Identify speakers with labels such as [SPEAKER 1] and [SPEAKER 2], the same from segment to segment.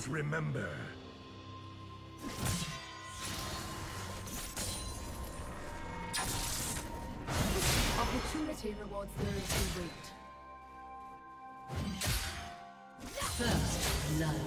[SPEAKER 1] remember.
[SPEAKER 2] Opportunity rewards those who wait.
[SPEAKER 3] First blood.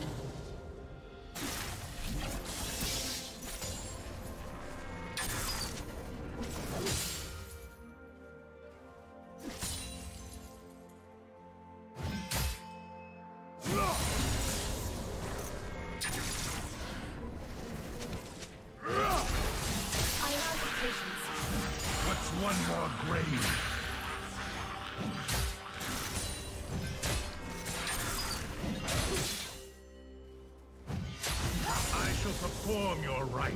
[SPEAKER 1] Perform your right.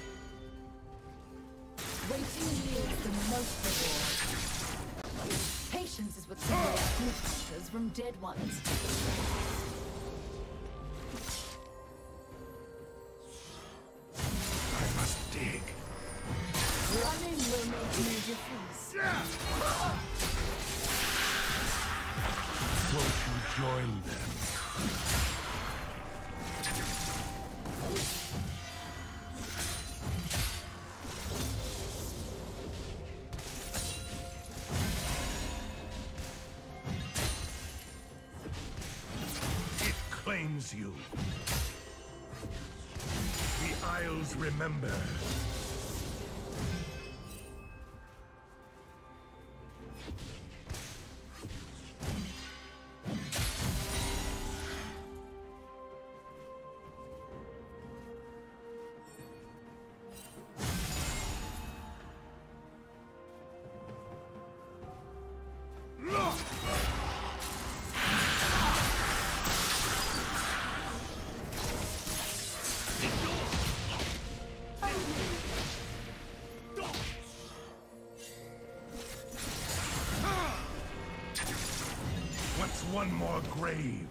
[SPEAKER 2] Waiting yields the most reward. Patience is what separates good hunters from dead ones.
[SPEAKER 1] I must dig.
[SPEAKER 2] Running will make me difference.
[SPEAKER 1] Won't you join them? Claims you. The Isles remember. One more grave.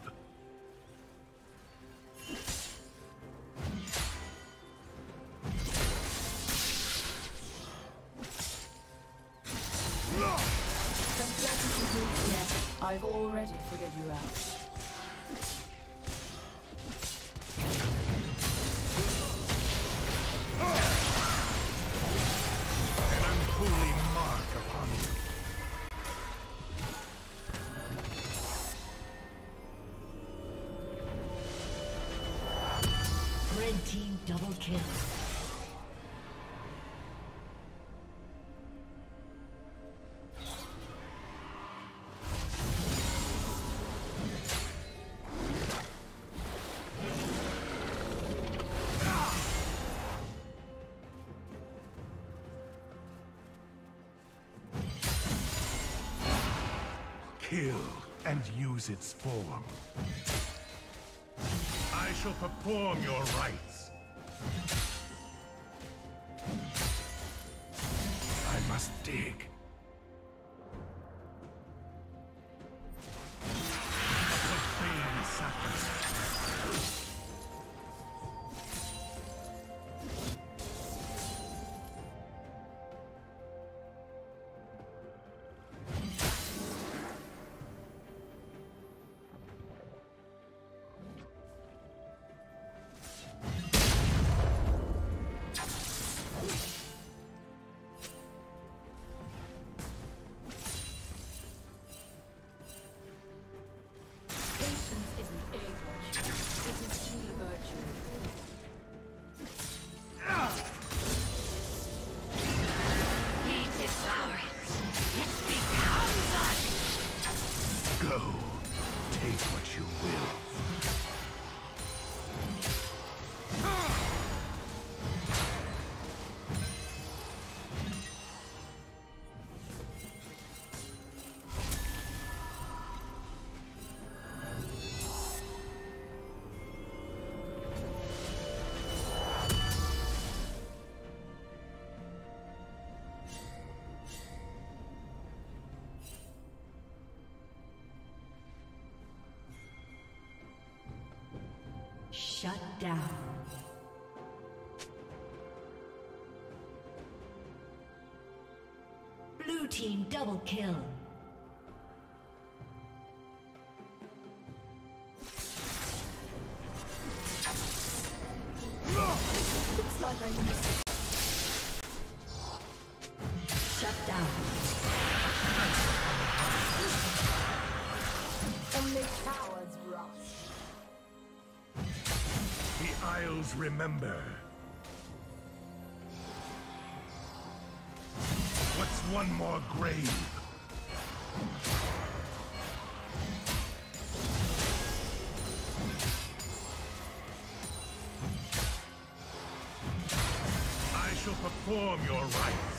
[SPEAKER 2] I've already figured you out.
[SPEAKER 1] An unholy mark upon you.
[SPEAKER 3] Red team double kill.
[SPEAKER 1] Kill and use its form. I shall perform your rites. I must dig. A profane sacrifice.
[SPEAKER 3] Shut down. Blue team double kill.
[SPEAKER 2] like I used to.
[SPEAKER 3] Shut down.
[SPEAKER 2] Only cowards rot.
[SPEAKER 1] The Isles remember. What's one more grave? I shall perform your rites.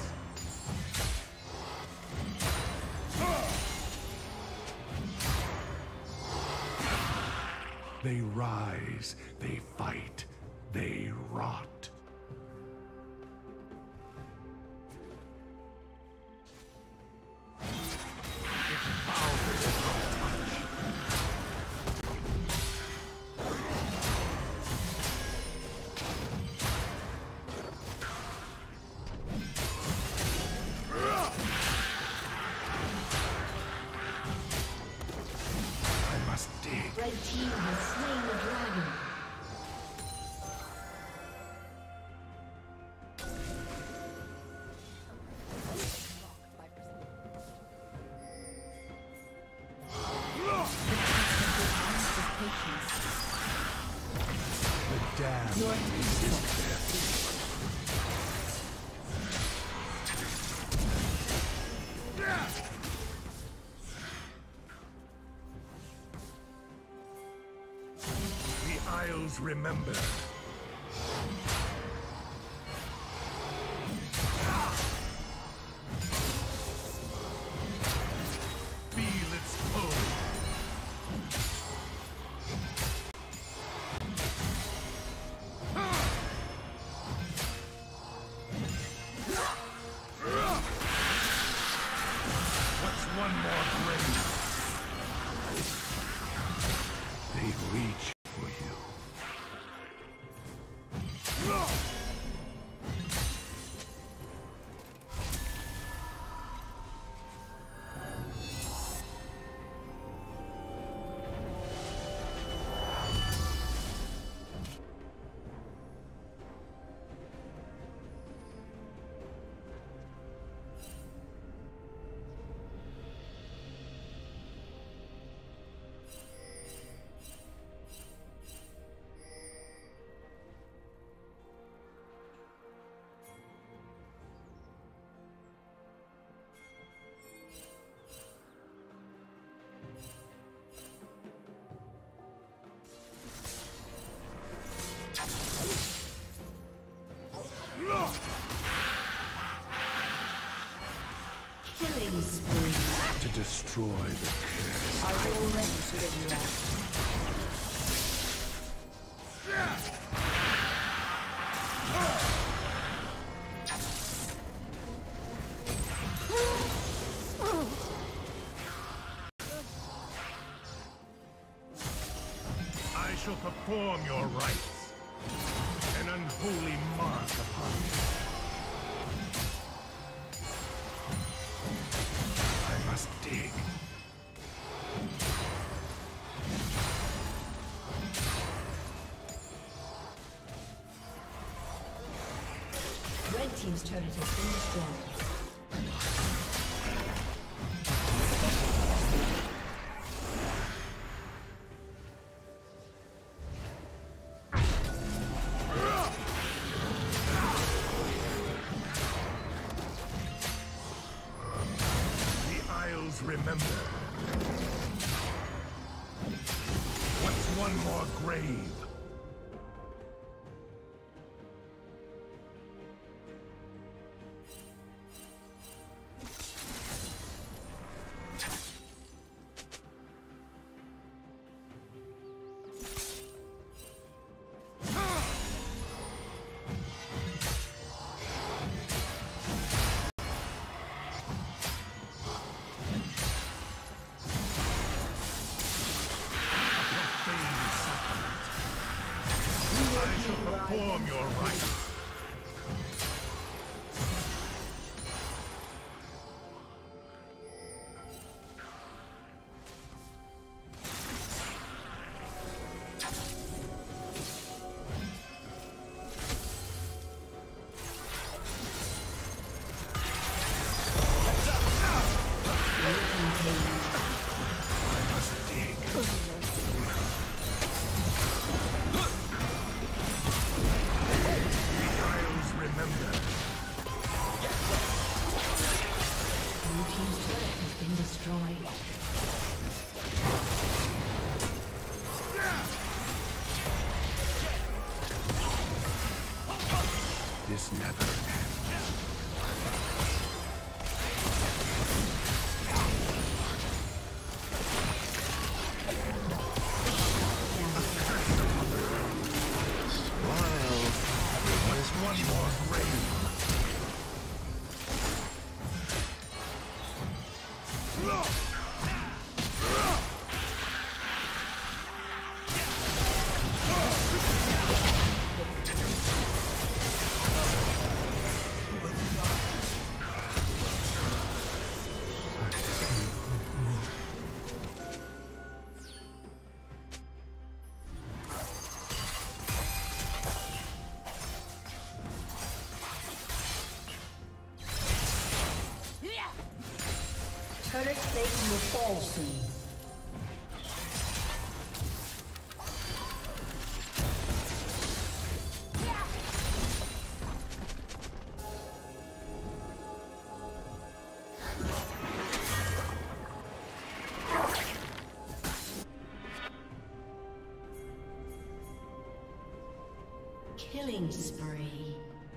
[SPEAKER 1] They rise, they fight, they rot.
[SPEAKER 3] Red team has slain the dragon.
[SPEAKER 1] The damned is The Isles remember. Feel its pull. What's one more grave? They reach for you.
[SPEAKER 3] Killing spree.
[SPEAKER 1] To destroy the curse.
[SPEAKER 2] Are you ready to get lost?
[SPEAKER 1] I shall perform your rites. An unholy mark upon you. I must dig.
[SPEAKER 3] Red team's turret has been destroyed.
[SPEAKER 1] Remember. What's one more grave? Perform your rites. this never ends. One more rain.
[SPEAKER 3] Turret plate will fall soon. Killing spree.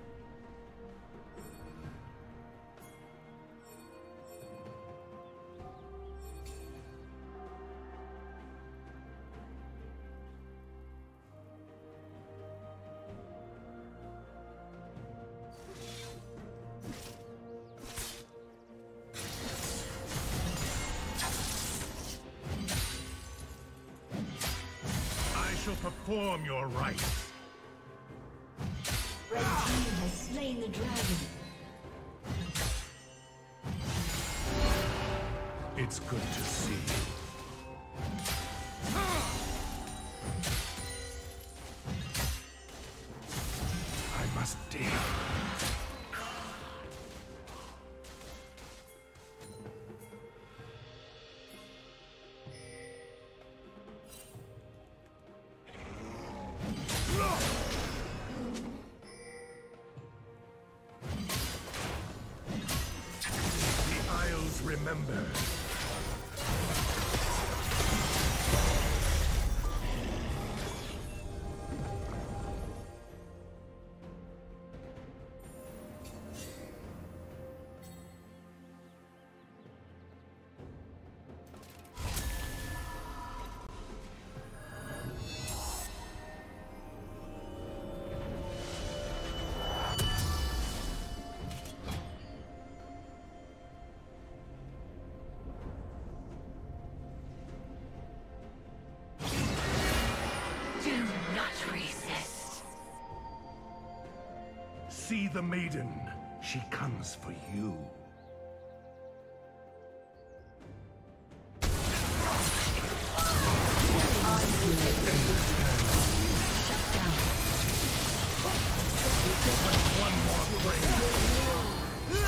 [SPEAKER 1] I shall perform your rites.
[SPEAKER 3] Red team has slain the dragon.
[SPEAKER 1] It's good to see you. I must dig. Remember. See the maiden. She comes for you. One more blade.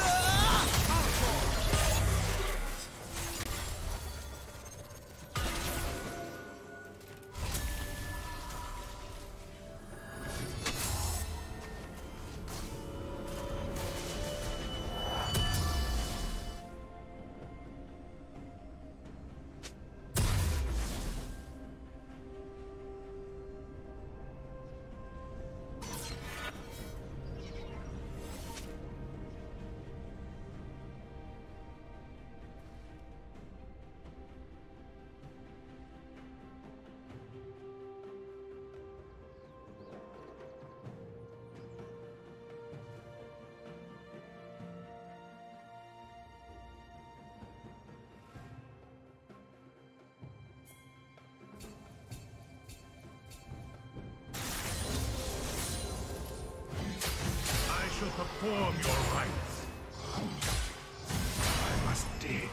[SPEAKER 1] I shall perform your rites. I must dig.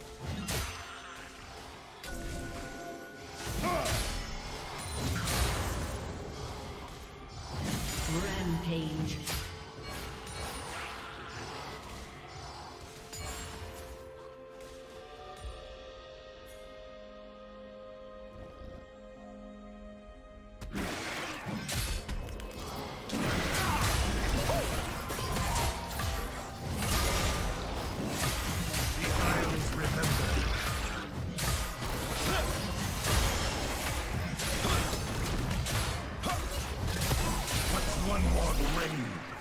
[SPEAKER 3] Rampage.
[SPEAKER 1] One more ring.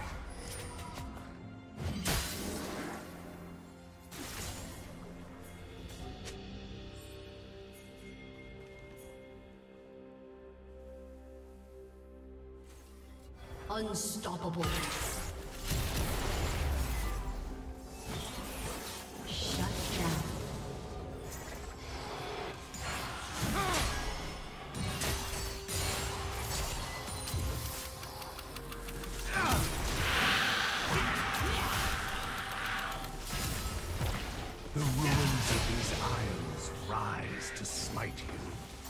[SPEAKER 3] Unstoppable. Shut down.
[SPEAKER 1] The ruins of these isles rise to smite you.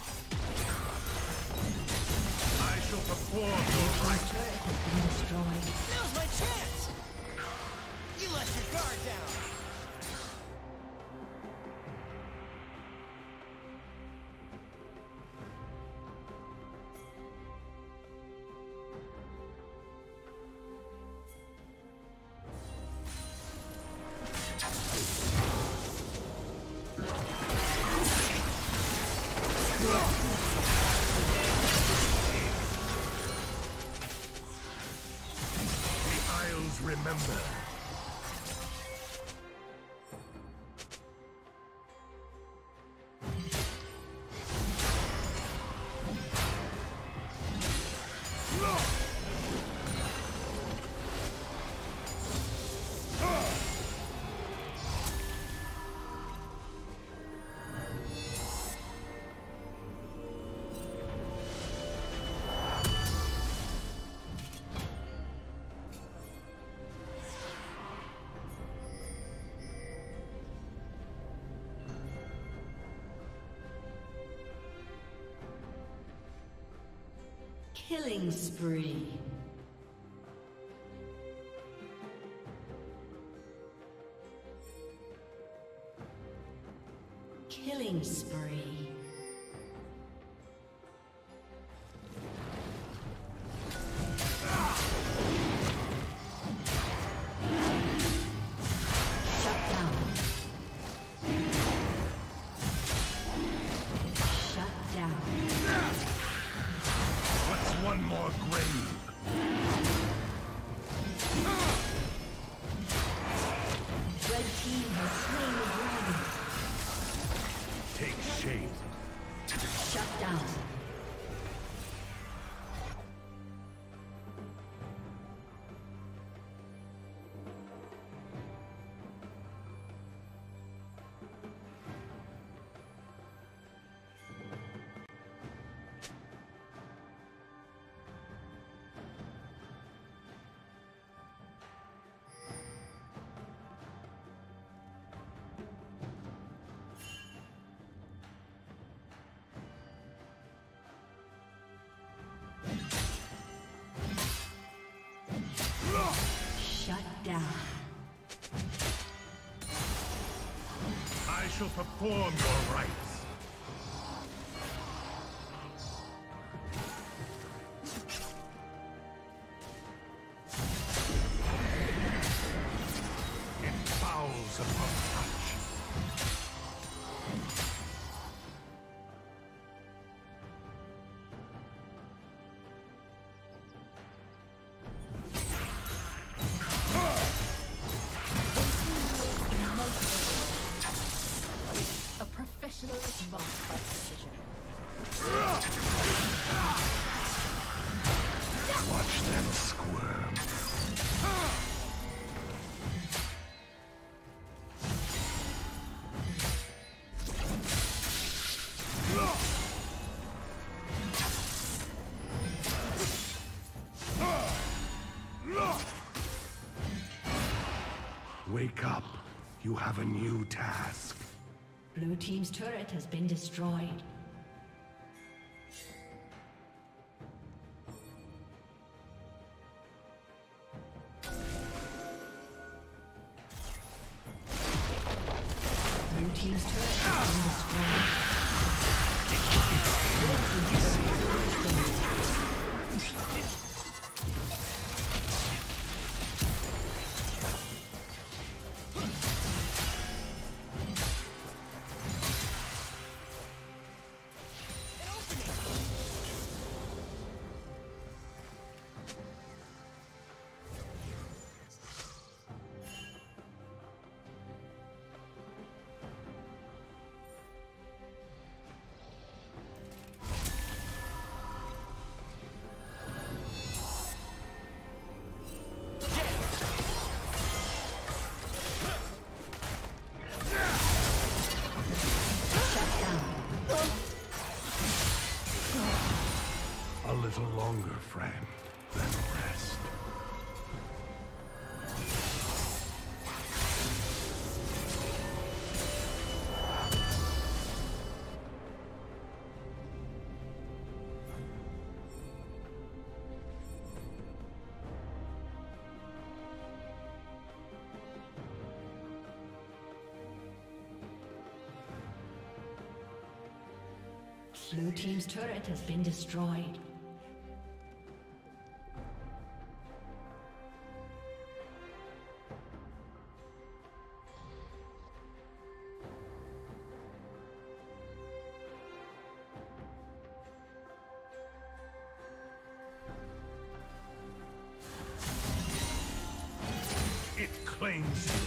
[SPEAKER 1] I shall perform your rites.
[SPEAKER 3] Turret has been destroyed.
[SPEAKER 4] Now's my chance! You let your guard down!
[SPEAKER 1] Remember.
[SPEAKER 3] Killing spree. Killing spree. Shut down. Shut down.
[SPEAKER 1] What's one more grave?
[SPEAKER 3] Red team has slain the dragon.
[SPEAKER 1] Take shape.
[SPEAKER 3] Shut down. Shut down.
[SPEAKER 1] I shall perform your rites. It fouls upon touch.
[SPEAKER 2] A professional is marked by precision.
[SPEAKER 1] Watch them squirm. Wake up. You have a new task.
[SPEAKER 3] Blue team's turret has been destroyed. Blue team's turret has been destroyed. Red team's turret has been destroyed. Blue team's turret has been destroyed.
[SPEAKER 1] It claims you.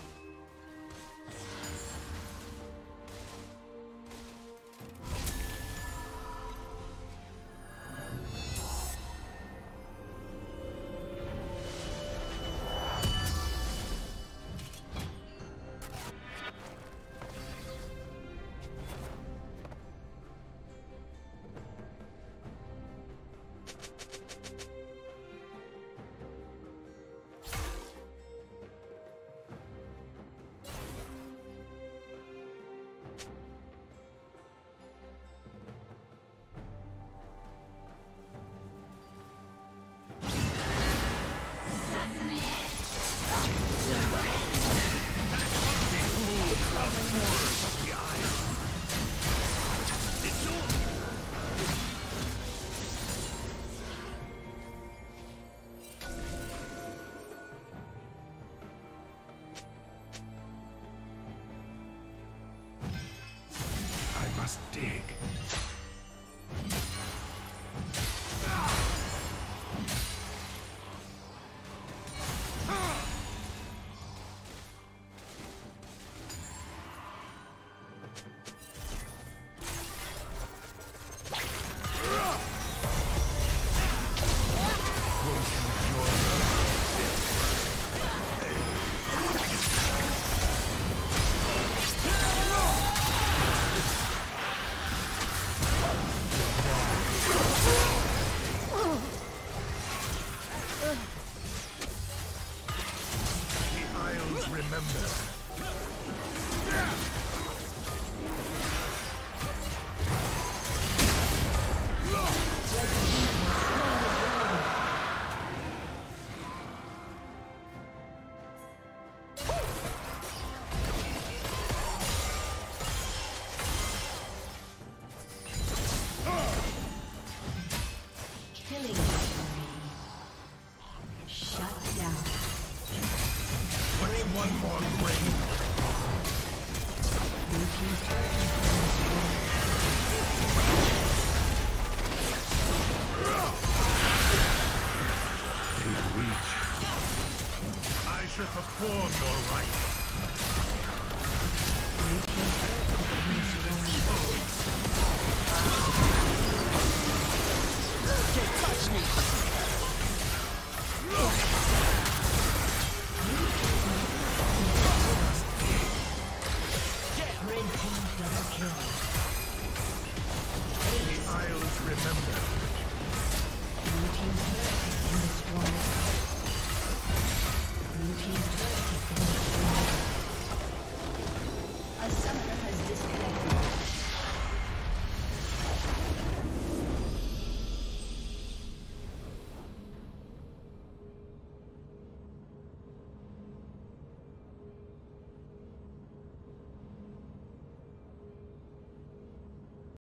[SPEAKER 1] Must dig. Perform your rites.
[SPEAKER 4] Can't touch me.
[SPEAKER 3] Red team double kill.
[SPEAKER 1] The Isles remember.
[SPEAKER 3] Blue team's